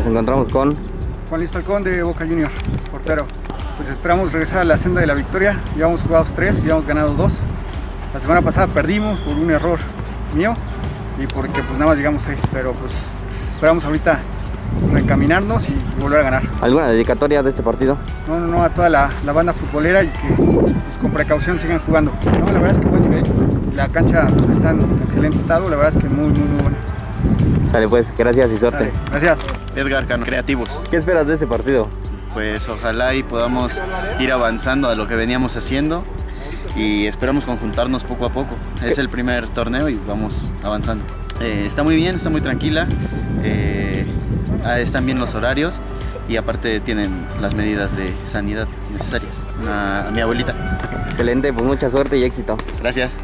nos encontramos con Juan Luis Talcón de Boca Juniors, portero. Pues esperamos regresar a la senda de la victoria. Llevamos jugados 3, llevamos ganado 2. La semana pasada perdimos por un error mío y porque pues nada más llegamos 6, pero pues esperamos ahorita reencaminarnos y volver a ganar. ¿Alguna dedicatoria de este partido? No, a toda la banda futbolera y que pues, con precaución sigan jugando. No, la verdad es que buen nivel. La cancha está en excelente estado, la verdad es que muy buena. Dale pues, gracias y suerte. Dale, gracias. Edgar Cano, Creativos. ¿Qué esperas de este partido? Pues ojalá y podamos ir avanzando a lo que veníamos haciendo y esperamos conjuntarnos poco a poco. Es el primer torneo y vamos avanzando. Está muy bien, está muy tranquila, están bien los horarios y aparte tienen las medidas de sanidad necesarias. A mi abuelita. Excelente, pues mucha suerte y éxito. Gracias.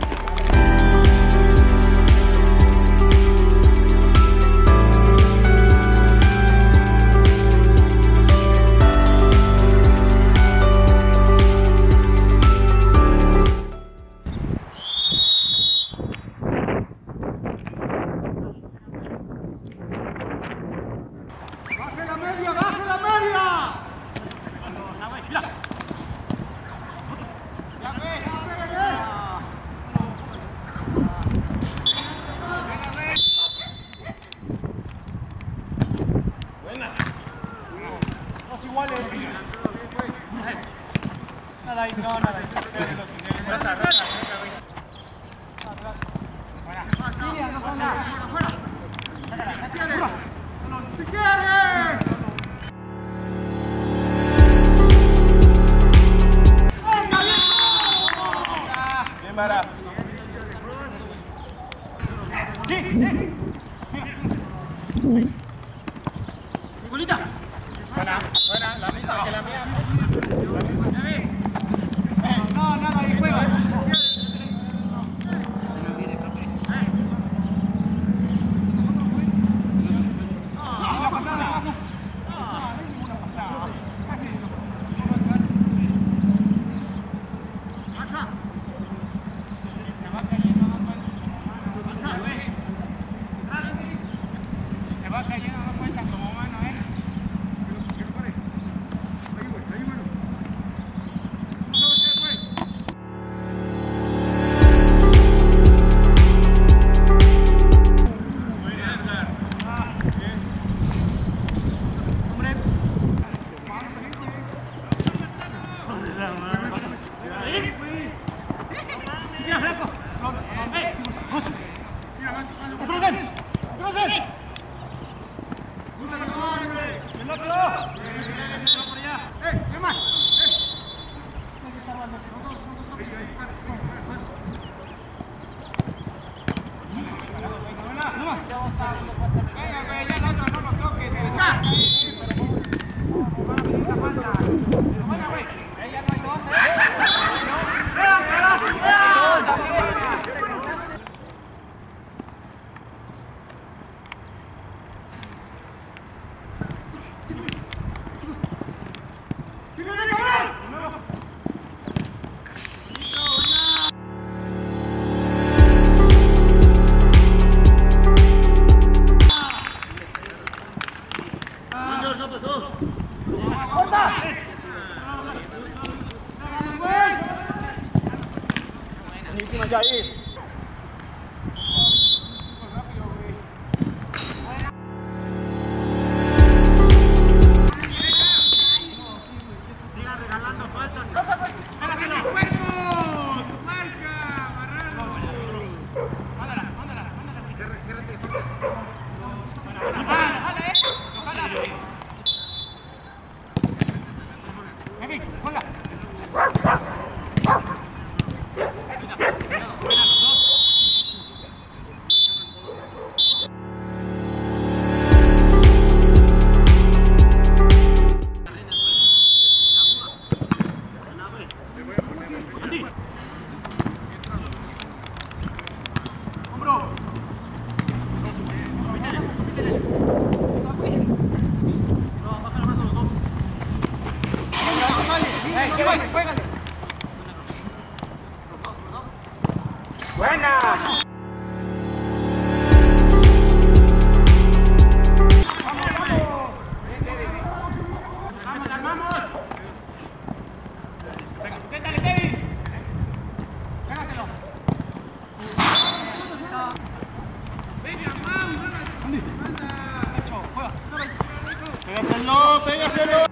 Nada ahí, no, nada ahí. ¡Si quiere! Bien, Vara. Sí. Bolita. Buena, la misma que la mía. No, nada, ahí juega. Si se va cayendo no cuenta como mano, pégaselo.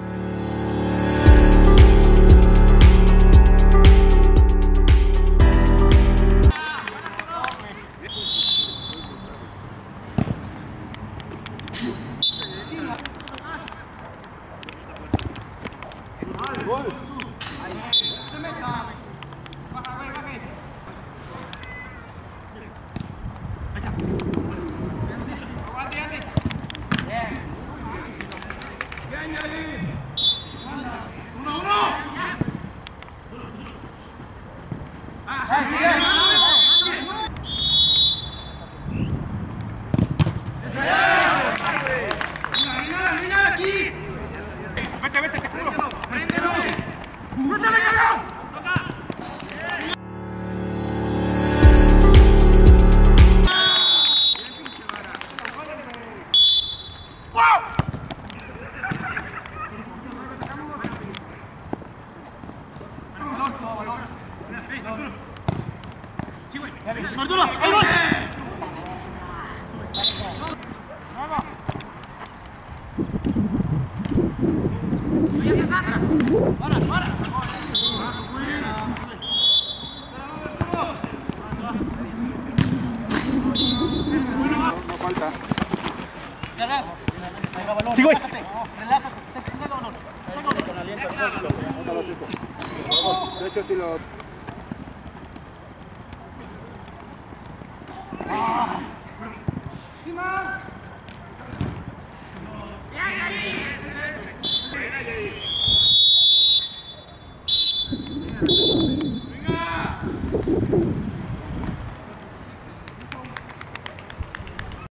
¡Arturo! ¡Ahí va! No falta. Sí, güey. De hecho, si lo...